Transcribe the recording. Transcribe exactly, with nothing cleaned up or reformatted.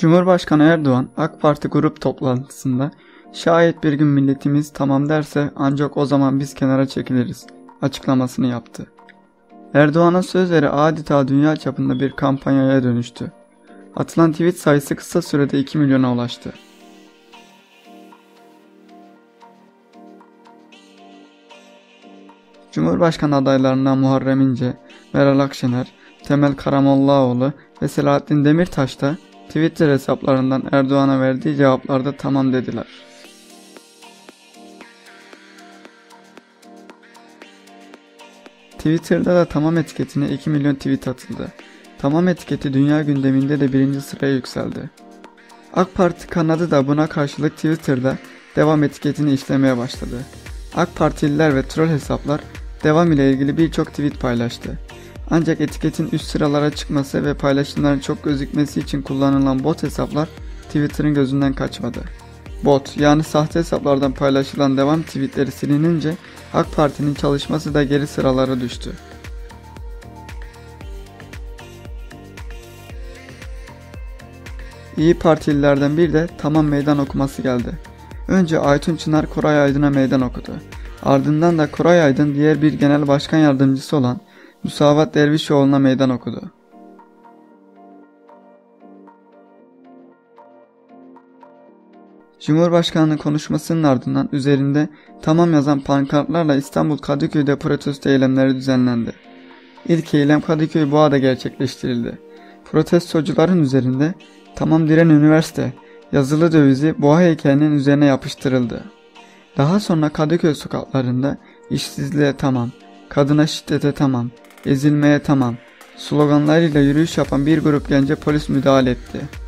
Cumhurbaşkanı Erdoğan, AK Parti grup toplantısında "Şayet bir gün milletimiz tamam derse ancak o zaman biz kenara çekiliriz" açıklamasını yaptı. Erdoğan'ın sözleri adeta dünya çapında bir kampanyaya dönüştü. Atılan tweet sayısı kısa sürede iki milyona ulaştı. Cumhurbaşkanı adaylarından Muharrem İnce, Meral Akşener, Temel Karamollaoğlu ve Selahattin Demirtaş da Twitter hesaplarından Erdoğan'a verdiği cevaplarda tamam dediler. Twitter'da da tamam etiketine iki milyon tweet atıldı. Tamam etiketi dünya gündeminde de birinci sıraya yükseldi. AK Parti kanadı da buna karşılık Twitter'da devam etiketini işlemeye başladı. AK Partililer ve troll hesaplar devam ile ilgili birçok tweet paylaştı. Ancak etiketin üst sıralara çıkması ve paylaşımların çok gözükmesi için kullanılan bot hesaplar Twitter'ın gözünden kaçmadı. Bot yani sahte hesaplardan paylaşılan devam tweetleri silinince AK Parti'nin çalışması da geri sıralara düştü. İyi Partililerden bir de tamam meydan okuması geldi. Önce Aytun Çınar Koray Aydın'a meydan okudu. Ardından da Koray Aydın diğer bir genel başkan yardımcısı olan Musavat Dervişoğlu'na meydan okudu. Cumhurbaşkanının konuşmasının ardından üzerinde tamam yazan pankartlarla İstanbul Kadıköy'de protesto eylemleri düzenlendi. İlk eylem Kadıköy Boğa'da gerçekleştirildi. Protestocuların üzerinde "Tamam Diren Üniversite" yazılı dövizi Boğa heykelinin üzerine yapıştırıldı. Daha sonra Kadıköy sokaklarında "İşsizliğe tamam, kadına şiddete tamam, ezilmeye tamam" sloganlarıyla yürüyüş yapan bir grup gence polis müdahale etti.